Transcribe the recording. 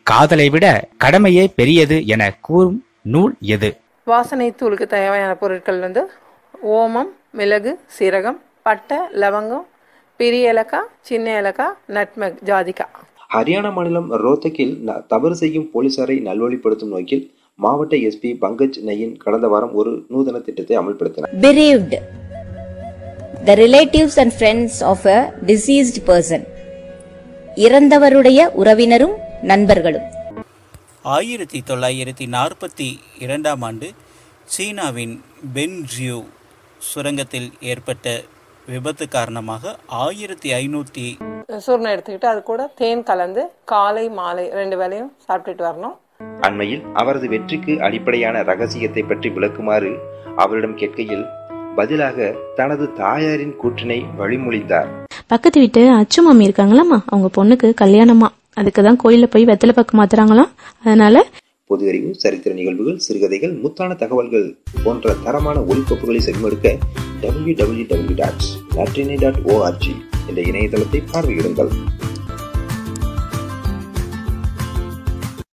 காதலை விட கடமையே பெரியது என கூறும் நூல் எது? வாசனை தூளுக்கு தேவையான பொருட்கள் ஓமம், மிளகு, சீரகம், பட்டை, லவங்கம், பெரிய ஏலக்காய், சின்ன ஏலக்காய், நட்மெக், ஜாதிக்காய். ஹரியானா மாநிலம் ரோத்தக்கில் தவறு செய்யும் போலீசாரை நல்வழிப்படுத்தும் நோக்கில் மாவட்ட எஸ்பி பங்கஜ் நயின் கடந்த வாரம் ஒரு நூதன திட்டத்தை அமல்படுத்தினார். Bereaved, the relatives and friends of a deceased person. இறந்தவருடைய உறவினரும் நண்பர்களும். 1942 ஆண்டு சீனாவின் பென்ஜியூ சுரங்கத்தில் ஏற்பட்ட விபத்து காரணமாக 1500 சூர்ணம் எடுத்துக்கிட்டு அது கூட தேன் கலந்து காலை மாலை 2 வேளையும் சாப்பிட்டுட்டு வரணும். அண்மையில் அவரது வெற்றிக்கு அடிப்படையான ரகசியத்தை பற்றி விளக்குமாறு அவரிடம் கேட்கையில் பதிலாக தனது தாயாரின் கூற்றினை வழிமொழிந்தார். பக்கத்து வீட்டு அச்சு மாமி இருக்காங்களாமா, அவங்க பொண்ணுக்கு கல்யாணமா, அதுக்குதான் கோயில போய் வெத்தலை பக்கு மாத்துறாங்களாம். அதனால பொது அறிவு, சரித்திர நிகழ்வுகள், சிறுகதைகள், முத்தான தகவல்கள் போன்ற தரமான ஒளிக்கோப்புகளை செவிமடுக்க www.natrinai.org என்ற இணையதளத்தை பார்வையிடுங்கள்.